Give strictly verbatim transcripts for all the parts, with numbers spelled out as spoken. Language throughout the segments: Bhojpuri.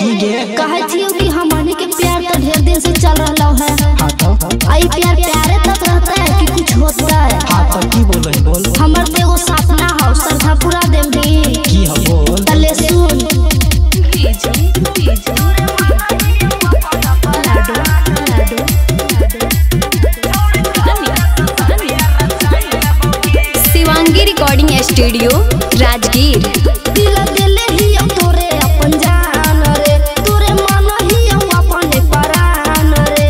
की गे कहे छियो कि हमने के प्यार तो ढेर दिन से चल रहा है। हां तो आई प्यार प्यारे तक रहता है कि कुछ होता है। हां तो की बोल बोल हमर पे वो सपना हो सरधा पूरा देम भी की हो बोल तले सुन शिवांगी रिकॉर्डिंग स्टूडियो राजगीर। दिल दिले ही तोरे अपन जान रे तोरे मन ही अपन परान रे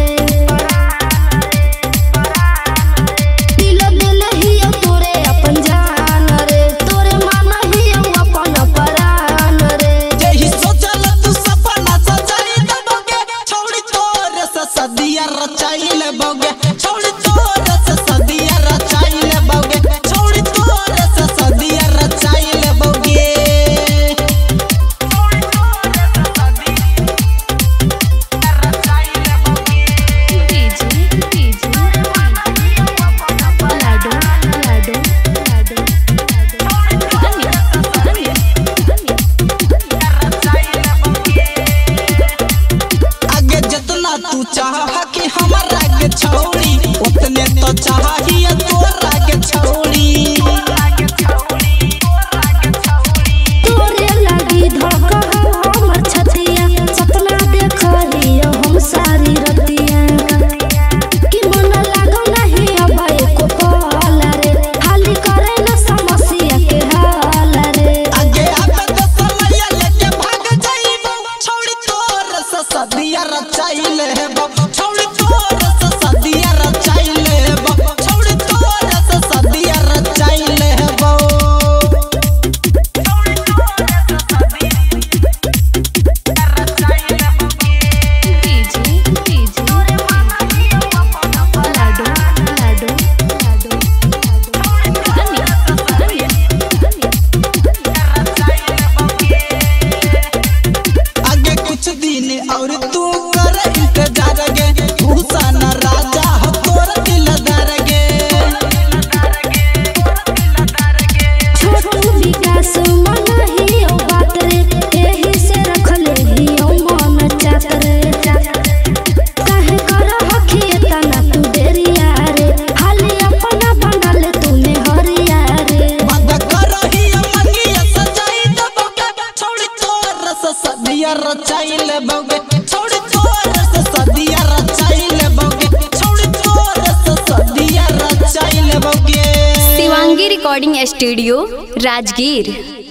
दिल दिले ही तोरे अपन जान रे तोरे मन ही अपन परान रे यही सोचल तू सपना सजाई दबोगे छोड़ी तोरे से सदिया रचाई लेबोगे छोड़ी तोरे से सदिया रचाई लेबोगे छोड़ी तोरे से सदिया रचाई लेबोगे आगे जितना तू चाह कि हमारा के छोड़ी उतने तो चाहिए तोरा के छोड़ी तोरे लगी धोखा हमर छतिया सपना देखही हम सारी रतिया कि मन लागो नहीं अब एको पल रे हाली करे न समस्या के हाल रे आगे आबे तो समय लेके भाग जाइबो छोड़ी तोर से सदिया रचाई लेबो छोड़ी तोर से सदिया रचाई लेबो छोड़ी तोर से सदिया रचाई लेबो आगे कुछ दिन और तू कर इंतजार गे भूषण राजा हो तोर दिलदार गे छोटू विकास मन ही ओ बात रे एही से रखले ही ओ मन चात रे काहे कर हखी तना तू देरिया रे हाली अपना बनल तूने हरिया रे वादा करही मंगिया सजाई दबोगे छोड़ी तोर से सदिया रचाई लेबोगे छोड़ी तोर से सदिया रचाई लेबोगे छोड़ी तोर से सदिया रचाई लेबोगे। Shivangi recording studio Rajgir.